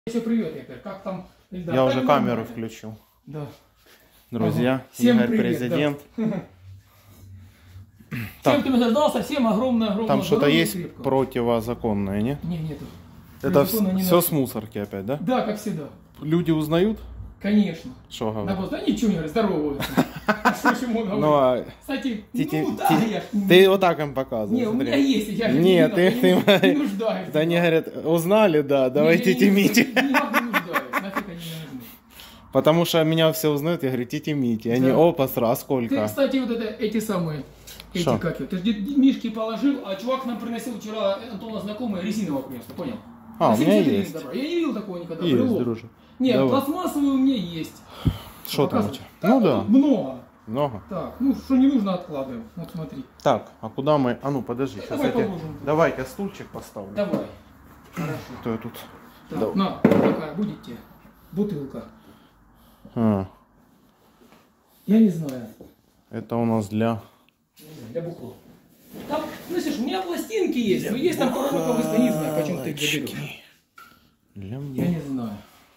Все, привет, Игорь. Как там? Ильдар? Я уже камеру включил. Да. Друзья, Ага. Всем Игорь привет, президент. Да. Всем, кто меня дождался, всем огромное Там что-то есть крепкого. противозаконное, нет? Не, нету. Это не все с мусорки опять, да? Да, как всегда. Люди узнают? Конечно. Что Да, говорят? да ничего не говорят, здороваются. Что еще можно Ну, говорить? а Кстати, ти- ну да, ти- я ж ты вот так им показываешь. Не, у смотри. меня есть, я же Нет, не нуждаюсь. Да они говорят, узнали, да, давайте тимите. Не нуждаюсь, нафиг они не нужны. Потому что меня все узнают, я говорю, тимите. Они, Да. опа, сразу, Ты, сколько? кстати, вот это, эти самые, Шо? как это, ты же мишки положил, а чувак нам приносил вчера, Антона знакомый, резинового принес, ты понял? А, На у меня 70 есть. добра. Я не видел такого никогда. Есть, брелок. друже. Нет, Давай. пластмассовый у меня есть. Что там у Показывай. тебя? Так, Ну да, тут много. много. Так, ну что не нужно откладываем. Вот смотри. Так, а куда мы? А ну подожди, сейчас Давай я тебе... положим. Давай я стульчик поставлю. Давай. Хорошо. То я тут. Так, Да. на, такая будет тебе бутылка. А, Я не знаю. это у нас для... Для бухло. Там, слышишь, у меня пластинки есть, но есть там коробка, я не знаю, почему ты их заберешь. Для Я мне. не знаю.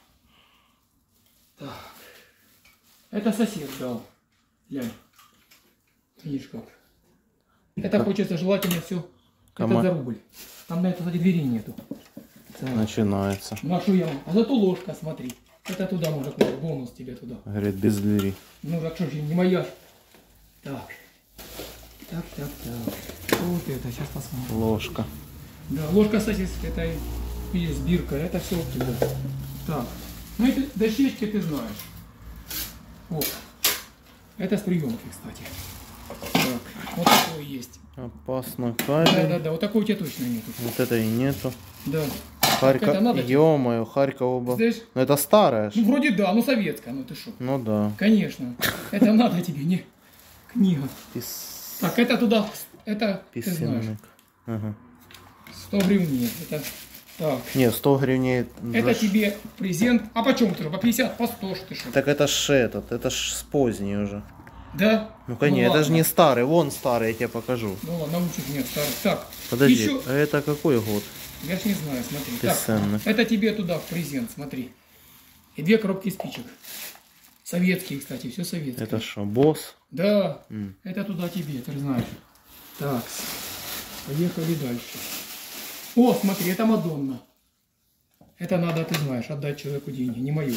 Так. Это сосед дал. Глянь. Видишь как. Это хочется желательно все. Это за рубль. Там на это, кстати, двери нету. Так. Начинается. Ну а что я? А зато ложка, смотри. Это туда можно класть. Бонус тебе туда. Говорит, без двери. Ну так что же, не моя. Так. Так. Вот это, сейчас посмотрим. Ложка. Да, ложка, кстати, это и сбирка, это все оттуда. Так, ну эти дощечки ты знаешь. Вот. Это с приемки, кстати. Так, вот такой есть. Опасно кабель. Да, вот такой у тебя точно нету. Вот это и нету. Да. Харьков. Это надо тебе? Ё-моё, Харьков оба. Знаешь? Ну это старая ж. Ну вроде да, ну советская, ну ты что? Ну да. Конечно. Это надо тебе, не книга. Пис... Так, это туда, это ты знаешь. Писенник. Ага. 100 гривен. Это так. Не, 100 гривней. Это тебе презент. А почем ты? По 50, по 100, что ты что? Так это ж этот, это ж с поздней уже. Да? Ну конечно, это же не старый, вон старый, я тебе покажу. Ну ладно, научить нет, старых. Так, Подожди, еще... а это какой год? Я ж не знаю, смотри. Писанный. Так, это тебе туда в презент, смотри. И 2 коробки спичек. Советские, кстати, все советские. Это что, босс? Да, это туда тебе, ты же знаешь. Так, поехали дальше. О, смотри, это Мадонна. Это надо, ты знаешь, отдать человеку деньги, не мое.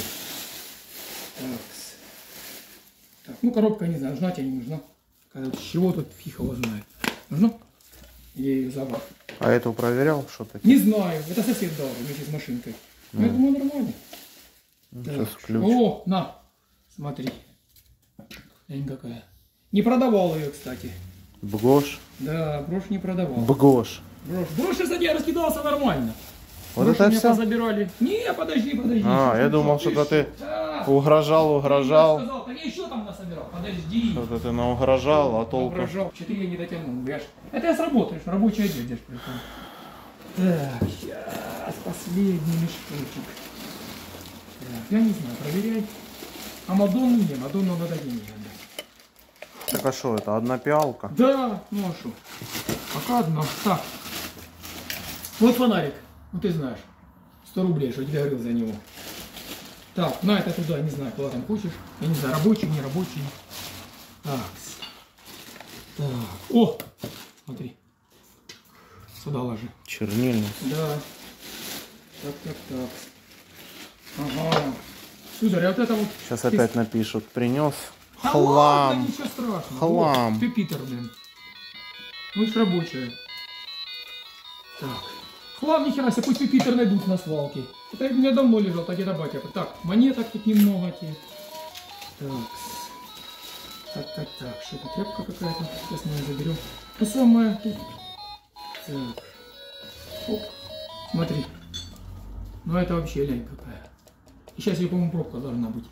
Так, ну коробка, не знаю, нужна тебе, не нужна. С чего тут фиг его знает. Нужна? Я ее забрал. А эту проверял, что такое? Не знаю, это сосед дал вместе с машинкой. Ну, я думаю, нормально. Сейчас Так, ключ. о, на, смотри. Лень какая. Не продавал ее, кстати. Бгош. Да, брошь не продавал. Бгош. Брошь, кстати, я раскидался нормально. Вот Брошь это у меня все? позабирали. Не, подожди. А, еще я думал, что что ты Да. угрожал. Я сказал, так я еще там насобирал. Подожди. Что-то ты наугрожал, а толку. Угрожал. 4 я не дотянул, я ж. Это я сработаешь, рабочий одежда. Так, сейчас последний мешочек. Так, я не знаю, проверяй. А Мадонну не, Мадонну надо деньги отдать. Так а что это, одна пиалка? Да, ну а что? Пока одна. Так. Вот фонарик. Ну ты знаешь. 100 рублей, что я тебе говорил за него. Так, на это туда, не знаю, куда там хочешь. Я не знаю, рабочий, не рабочий. Так. Так. О! Смотри. Сюда ложи. Чернильный. Да. Так. Ага. Сударь, а вот это вот... Сейчас опять напишут, принес. Да ладно, Хлам. ничего страшного. Хлам. Вот, Пепитер, блин. Ну и рабочая. Так. Хлам, нихера себе, пусть Пепитер найдут на свалке. Это у меня давно лежал, так это батя. Так, монеток тут немного тебе. Так. Что-то тряпка какая-то. Сейчас мы ее заберем. То самое тут. Так. Оп. Смотри. Ну это вообще лень какая. И сейчас ее, по-моему, пробка должна быть.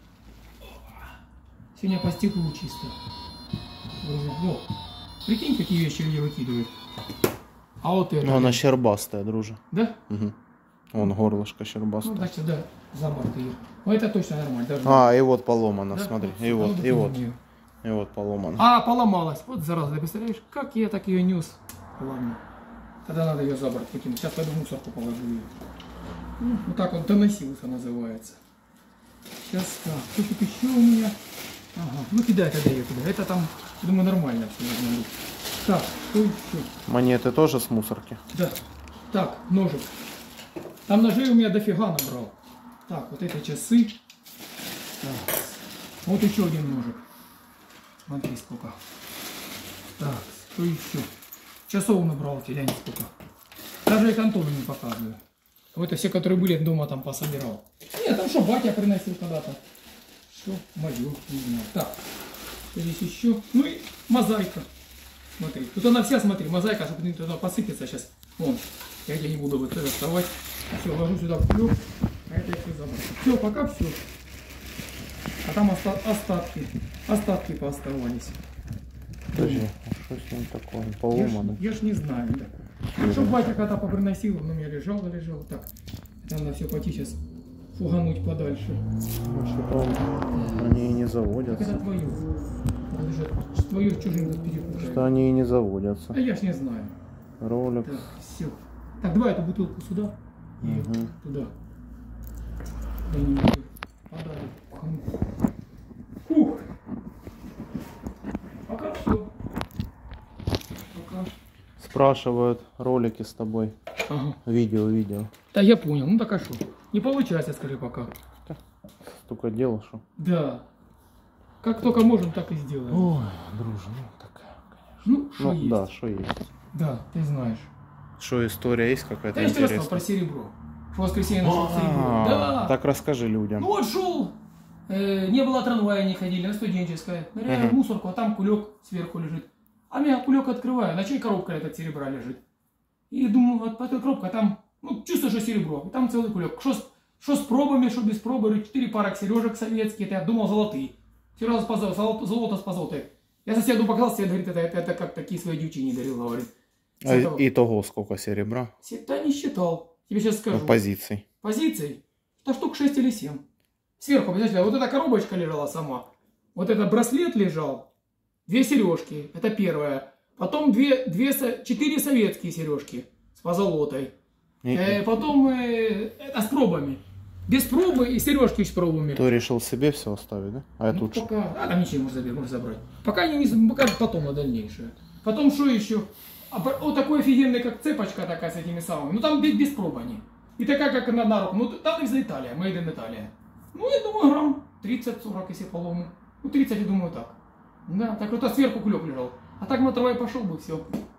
Сегодня по стеклу чисто. О, прикинь, какие вещи люди выкидывают. А вот это. Ну она щербастая, друже. Да? Угу. Вон горлышко Ну, щербастое. значит, да, за борт ее. Ну это точно нормально. Должно. А, и вот поломано, Да? смотри. Ну, И вот, надо и вот. было ее. И вот поломано. А, поломалась. Вот зараза, ты представляешь, как я так ее нес. Ладно. Тогда надо ее за борт выкинуть. Сейчас пойду в мусорку положу ее. Ну, вот так вот доносился называется. Сейчас так, что тут еще у меня? Ага, ну кидай тогда ее туда. Это там, я думаю, нормально все должно быть. Так, что еще? Монеты тоже с мусорки? Да. Так, ножик. Там ножей у меня дофига набрал. Так, вот это часы. Так. Вот еще один ножик. Смотри сколько. Так, что еще? Часов набрал, глянь сколько. Даже их Антону не показываю. Вот это все, которые были дома, там пособирал. Нет, там что, батя приносил когда-то. Что, мое, не знаю. Так, что здесь еще? Ну и мозаика. Смотри, тут она вся, смотри, мозаика, чтобы не туда посыпется сейчас. Вон, я тебе не буду вот это доставать. Все, ложу сюда в клюв, а это я все забрал. Все, пока все. А там остатки пооставались. Подожди, а что с ним такое? Поломано. Я ж не знаю, да. Чтоб батя когда-то поприносил, он у меня лежал. Так, это надо все пойти сейчас фугануть подальше. Что-то они и не Так заводятся. это твое. Твое с чужим тут перепутали. Что они и не заводятся. А я ж не знаю. Ролик. Так, все. Так, давай эту бутылку сюда и Мгм. туда. Да не могу. Подали. Фугануть. Фух. Пока все. Пока. Спрашивают ролики с тобой. Ага. Видео. Да я понял, ну так а что? Не получается, скажи пока. Столько дел, что. Да. Как только можем, так и сделаем. Ой, дружа, ну такая, конечно. Ну, что есть. Да, что есть. Да, ты знаешь. Что история есть какая-то Да я же тебе рассказал интересная? про серебро. В воскресенье нашел серебро. Да. Так расскажи людям. Ну вот шел. Не было трамвая, не ходили, на студенческое. Ныряю в мусорку, а там кулек сверху лежит. А я кулек открываю, на чей коробка этот серебра лежит. И думаю, вот эта коробка, там, ну, чувствую, что серебро. И там целый кулек. Что с пробами, что без пробы. 4 пара сережек советские. Это я думал золотые. Все разу золото с позолотой. Я соседу показал, свет говорит, это как такие свои девчине дарил, говорит. Итого сколько серебра? Да не считал. Тебе сейчас скажу. Позиций. Позиций? Да штук 6 или 7. Сверху, знаете, вот эта коробочка лежала сама. Вот этот браслет лежал. 2 сережки. Это первая. Потом 4 советские сережки с позолотой. Потом это с пробами. Без пробы и сережки с пробами. Ты решил себе все оставить, да? А я Ну, тут что? пока, там ничего можно забрать. Пока не пока потом на дальнейшее. Потом что еще? Вот такой офигенный, как цепочка такая с этими самыми. Ну там без проб они. И такая, как на руку. Ну там из Италии, made in Italia. Ну я думаю, грамм 30-40, если полому. Ну 30, я думаю, так. Да, так вот сверху кулек лежал. А так на трамвай пошел бы, все.